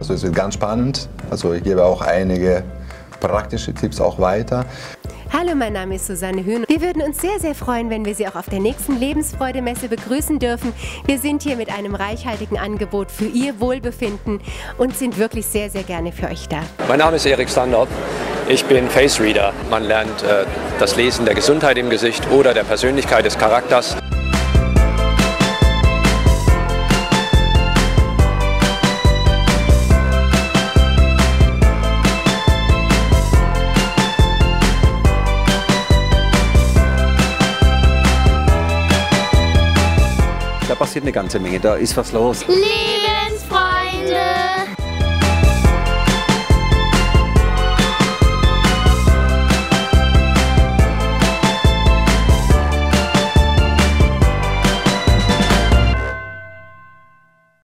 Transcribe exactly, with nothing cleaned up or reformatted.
Also es wird ganz spannend. Also ich gebe auch einige praktische Tipps auch weiter. Hallo, mein Name ist Susanne Hühn. Wir würden uns sehr, sehr freuen, wenn wir Sie auch auf der nächsten Lebensfreude-Messe begrüßen dürfen. Wir sind hier mit einem reichhaltigen Angebot für Ihr Wohlbefinden und sind wirklich sehr, sehr gerne für euch da. Mein Name ist Erik Standard. Ich bin Face Reader. Man lernt äh, das Lesen der Gesundheit im Gesicht oder der Persönlichkeit des Charakters. Da passiert eine ganze Menge, da ist was los. Liebe